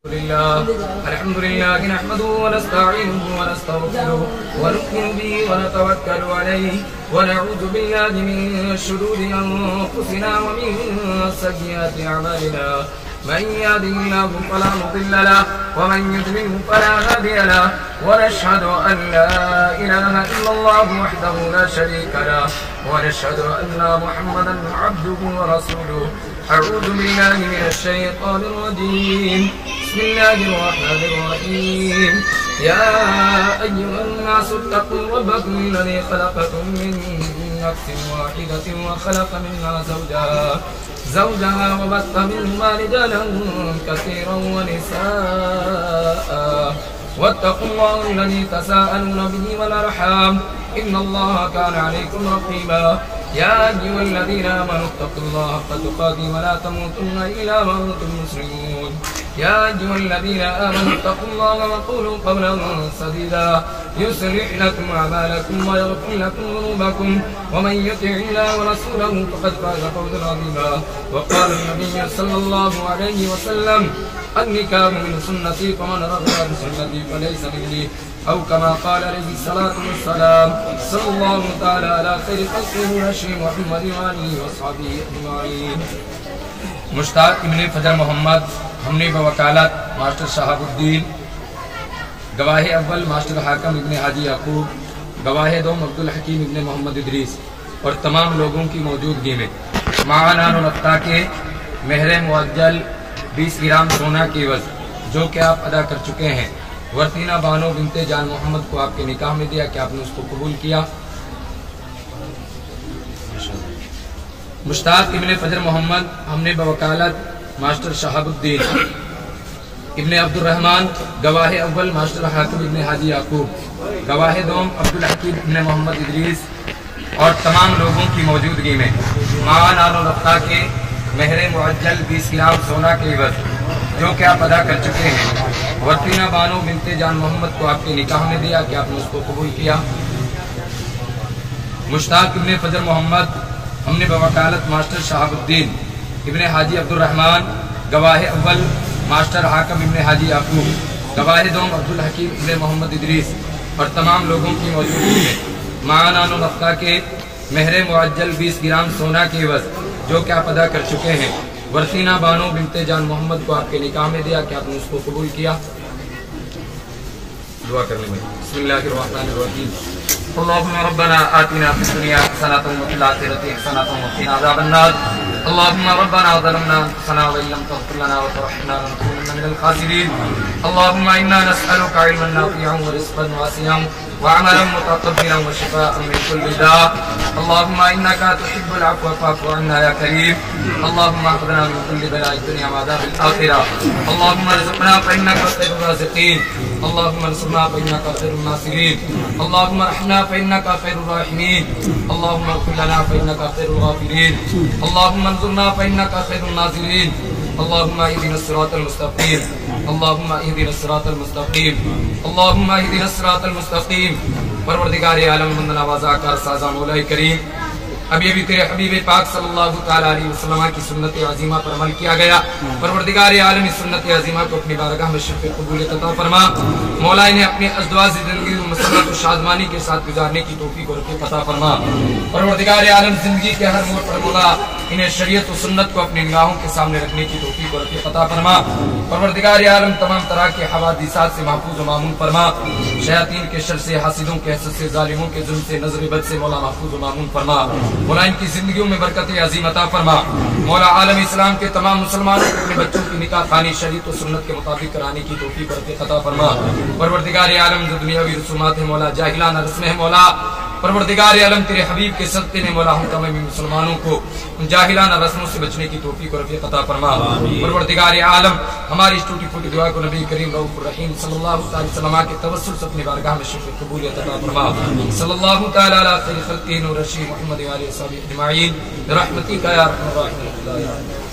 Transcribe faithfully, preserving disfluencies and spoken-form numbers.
الحمد لله نحمده ونستعينه ونستغفره ونؤمن به ونتوكل عليه ونعوذ بالله من شرور أنفسنا ومن سيئات أعمالنا من يهده الله فلا مضل له ومن يضلل فلا هادي له ونشهد أن لا إله إلا الله وحده لا شريك له ونشهد أن محمدا عبده ورسوله. أعوذ بالله من الشيطان الرجيم. بسم الله الرحمن الرحيم. يا أيها الناس اتقوا ربكم الذي خلقكم من نفس واحدة وخلق منها زوجها زوجها وبث منهما رجالا كثيرا ونساء واتقوا الله الذي تساءلون به والأرحام إن الله كان عليكم رقيبا. يا أيها الذين آمنوا اتقوا الله حق تقاته ولا تموتن إلا وأنتم مسلمون. يا أيها الذين آمنوا اتقوا الله وقولوا قولا سديدا يصلح لكم أعمالكم ويغفر لكم ذنوبكم ومن يطع الله ورسوله فقد فاز فوزا عظيما. وقال النبي صلى الله عليه وسلم النكاح من سنتي فمن رغب عن سنتي فليس مني أو كما قال عليه الصلاة والسلام. صلى الله تعالى على خير خلقه هاشم محمد وآله وصحبه أجمعين. مشتاق ابن فجر محمد ہم نے بوکالت ماسٹر شہاب الدین، گواہ اول ماسٹر حاکم ابن حاجی یعقوب، گواہ دوم عبدالحکیم ابن محمد ادریس اور تمام لوگوں کی موجودگی میں معانان الفتا کے مہر معجل بیس گرام سونا کی عوض جو کہ آپ ادا کر چکے ہیں، ورتینہ بانو بنت جان محمد کو آپ کے نکاح میں دیا کہ آپ نے اس کو قبول کیا؟ مشتاق ابن فجر محمد ہم نے بوکالت ماسٹر شہاب الدین ابن عبد الرحمن، گواہ اول ماسٹر حاکم ابن حاجی یعقوب، گواہ دوم عبدالحکیم ابن محمد ادریس اور تمام لوگوں کی موجودگی میں معانان الفتا کے مہر معجل بیس گرام سونا کے عوض جو کہ آپ ادا کر چکے ہیں، ورتینہ بانو بنت جان محمد کو آپ کے نکاح میں دیا کہ آپ نے اس کو قبول کیا؟ مشتاق ابن فجر محمد ہم نے بوکالت ماسٹر شہاب الدین ابن حاجی عبد الرحمن، گواہ اول ماسٹر حاکم ابن حاجی یعقوب، گواہ دوم عبدالحکیم ابن محمد ادریس اور تمام لوگوں کی موجودگی میں معانان الفتا کے مہر معجل بیس گرام سونا کے عوض جو کہ آپ ادا کر چکے ہیں، ورتینہ بانو بنت جان محمد کو آپ کے نکاح میں دیا کہ آپ نے اس کو قبول کیا؟ دعا کرنے میں بسم اللہ الرحمن الرحیم. اللهم ربنا آتنا في الدنيا حسنة وفي الآخرة حسنة وقنا عذاب النار. اللهم ربنا ظلمنا أنفسنا وإن لم تغفر لنا وترحمنا لنكونن من الخاسرين. اللهم إنا نسألك علما نافعا ورزقا واسعا وعملا متقبلا وشفاء من كل داء. اللهم إنك تحب العفو فاعف عنا يا كريم. اللهم احفظنا من كل بلاء الدنيا وعذاب الآخرة. اللهم ارزقنا فإنك خير الرازقين. اللهم انصرنا فإنك خير الناصرين. اللهم ارحمنا فإنك خير الراحمين. اللهم اغفر لنا فإنك خير الغافرين. اللهم انصرنا فإنك خير الناصرين. اللهم اهدنا الصراط المستقيم. اللهم اهدنا الصراط المستقيم. اللهم اهدنا الصراط المستقيم. پروردگار عالم مند نوازا کر سازا مولا کریم، ابھی ابھی تیرے حبیب پاک صلی اللہ تعالی علیہ وسلم کی سنت عظیمہ پر عمل کیا گیا. پروردگار عالم اس سنت عظیمہ کو اپنی بارگاہ میں شرف قبولیت عطا فرما. مولا انہیں اپنی ازدواج زندگی و مسرت و شادمانی کے ساتھ گزارنے کی توفیق اور رفیق عطا فرما. پروردگار عالم زندگی کے ہر موڑ پر مولا انہیں شریعت و سنت کو اپنی نگاہوں کے سامنے رکھنے کی توفیق اور رفیق عطا فرما. پروردگار عالم تمام طرح کے حوادثات سے محفوظ و مامون فرما. شیاطین کے شر سے، حاسدوں کے حسد سے، ظالموں کے ظلم سے، نظر بد سے مولا محفوظ و مامون فرما. مولا ان کی زندگیوں میں برکت عظیم عطا فرما. مولا عالم اسلام کے تمام مسلمانوں کو اپنے بچوں کی نکاح خوانی شریعت و سنت کے مطابق کرانے کی توفیق اور رفیق عطا فرما. پروردگار عالم جو دنیاوی رسومات ہیں مولا جاہلانہ رسمیں ہیں مولا، پروردگار عالم تیرے حبیب کے صدقے نے مولا ہم تمام مسلمانوں کو ان جاہلانہ رسموں سے بچنے کی توفیق اور رفیق عطا فرما. پروردگار عالم ہماری اس ٹوٹی پھوٹی دعا کو نبی کریم رؤوف الرحیم صلی اللہ علیہ وسلم کے توسل سے اپنی بارگاہ میں شرف قبولیت عطا فرما. صلی اللہ تعالی علی خیر خلقہ نور الرشید محمد و آلہ وصحبہ اجمعین برحمتک یا ارحم الراحمین.